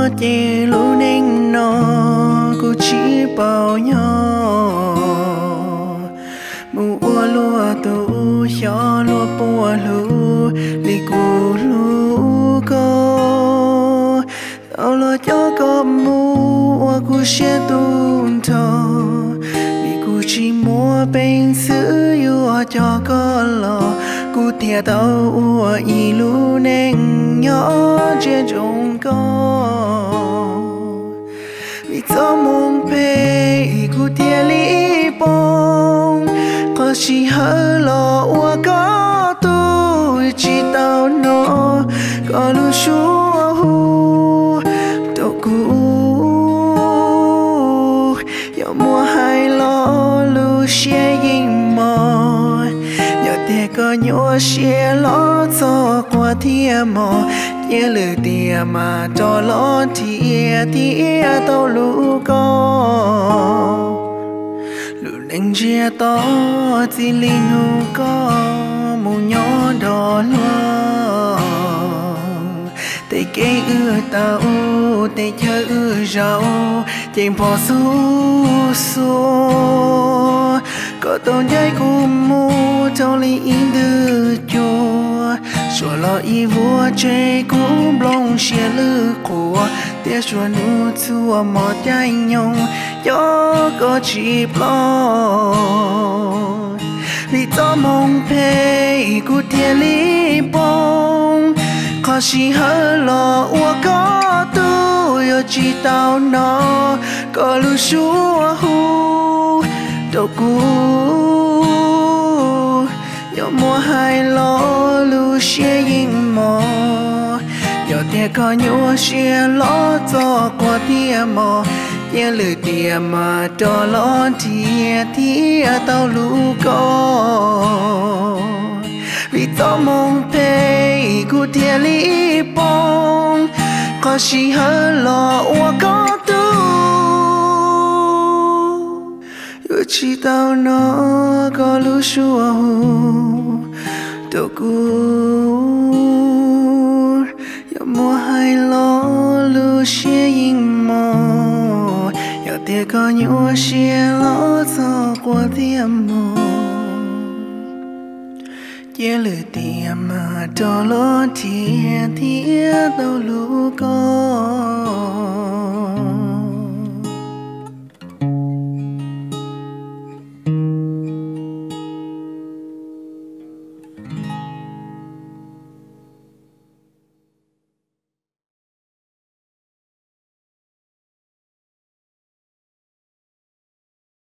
mua chè lũ nên nó cô chỉ bao nhau mua lúa tu cho lúa bùa lúa đi cù lúa cô tao lo cho con mua cô sẽ tuôn thọ vì cô chỉ mua bên xứ yêu cho con lo cô thiệt tao ua y lú nên nhỏ trên trong con vì cho mong pe cô thiệt lý bông có chỉ hơi lo ua có tôi chỉ tao nó có lu chúa hu đâu cô yêu mua hai lo lu xe Ying mò để có nhớ xe lót cho qua thiên mò nhớ lời tiền mà cho lót thiệt tao lũ con lũ đánh chia to chỉ linh hù có một nhỏ đỏ lo để cái tao để chơi rau tìm bỏ số có tôn giấy của mua trong ly in đưa chùa rồi lo y vua chơi cũng lòng xe lư của để cho nụ chùa một trái nhung gió có chỉ lo vì cho mong pe của thiên lý bông có chỉ hơi lo ua có tôi chỉ tao nó có lu chúa hu đâu cũ yo mua hai lo lu xe Ying mò yo te có nhua xe lo cho qua tia mò ye lư tia mà cho lo tia tao lu có vì tao mong pe của tia lý bông có chỉ hơi lo ua có chỉ tao nó có lu chúa đâu cũ yo mua hai lo lu xe Ying mò yo te có nhua xe lo cho qua tiệm mò ye lư tiệm mà cho lo thiệt tao lu có